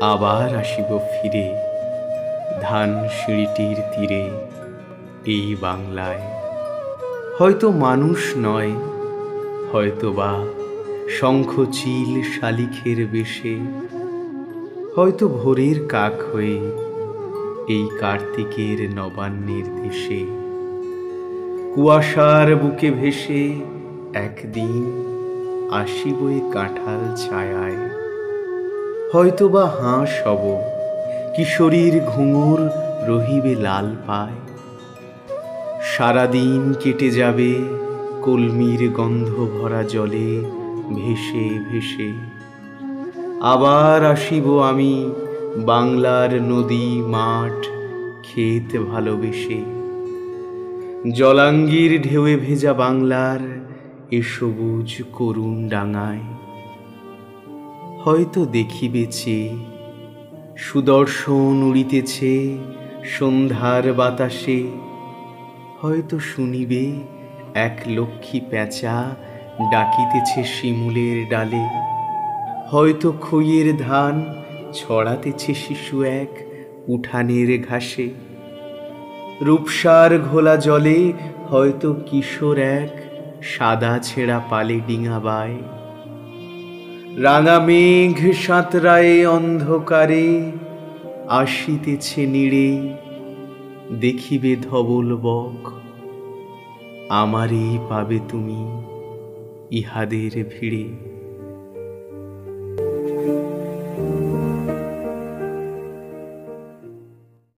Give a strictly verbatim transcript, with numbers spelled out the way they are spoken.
আবার আসিব ফিরে ধান সিঁড়িটির তীরে এই বাংলায়। হয়তো মানুষ নয়, হয়তো বা শঙ্খচিল শালিখের বেশে, হয়তো ভোরের কাক হয়ে এই কার্তিকের নবান্নের দেশে। কুয়াশার বুকে ভেসে একদিন আসিব এ কাঁঠাল ছায়ায়। হয়তো বা হাঁস হব, কিশোরীর ঘুঙুর রহিবে লাল পায়। সারাদিন কেটে যাবে কলমির গন্ধ ভরা জলে ভেসে ভেসে। আবার আসিব আমি বাংলার নদী মাঠ ক্ষেত ভালোবেসে। জলাঙ্গির ঢেউয়ে ভেজা বাংলার এ সবুজ করুণ ডাঙায়। হয়তো দেখিবে চেয়ে সুদর্শন উড়িতেছে সন্ধ্যার বাতাসে। হয়তো শুনিবে এক লক্ষ্মী প্যাঁচা ডাকিতেছে শিমুলের ডালে। হয়তো খইয়ের ধান ছড়াতেছে শিশু এক উঠানের ঘাসে। রূপসার ঘোলা জলে হয়তো কিশোর এক সাদা ছেঁড়া পালে ডিঙা বায়। রাঙা মেঘ সাঁতরায়ে অন্ধকারে আসিতেছে নীড়ে। দেখিবে ধবল বক, আমারই পাবে তুমি ইহাদের ভিড়ে।